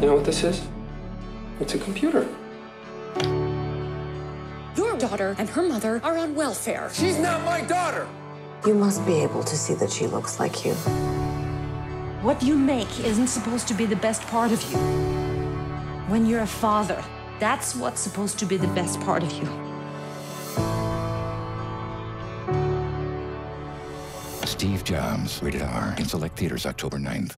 You know what this is? It's a computer. Your daughter and her mother are on welfare. She's not my daughter! You must be able to see that she looks like you. What you make isn't supposed to be the best part of you. When you're a father, that's what's supposed to be the best part of you. Steve Jobs, rated R, in select theaters October 9th.